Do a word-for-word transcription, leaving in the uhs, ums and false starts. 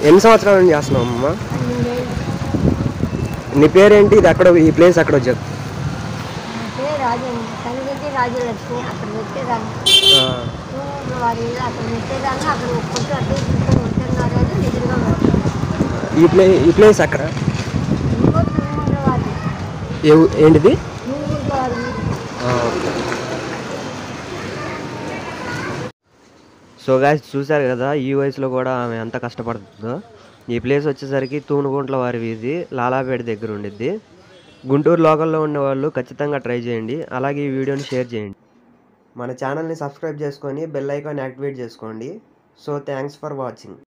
ఎన్ని సంవత్సరాల నుంచి చేస్తున్నావు అమ్మ? నీ పేరేంటి? ఇది అక్కడ ఈ ప్లేస్ అక్కడ చెప్పు. రాజలక్ష్మి అక్కడ పెట్టేదాన్ని వారి అక్కడ పెట్టేదాన్ని అక్కడ కొంచెం అటు ఉంటున్నారు అని నిజంగా ఈ ప్లే ఈ ప్లేస్ అక్కడ ఏంటిది? సో గాయ్స్ చూశారు కదా ఈ వయసులో కూడా ఆమె ఎంత కష్టపడుతుందో. ఈ ప్లేస్ వచ్చేసరికి తూనుగుంట్ల వారి వీధి, లాలాపేట దగ్గర ఉండిద్ది. గుంటూరు లోకల్లో ఉండేవాళ్ళు ఖచ్చితంగా ట్రై చేయండి. అలాగే ఈ వీడియోని షేర్ చేయండి. మన ఛానల్ని సబ్స్క్రైబ్ చేసుకొని బెల్ ఐకాన్ యాక్టివేట్ చేసుకోండి. So thanks for watching.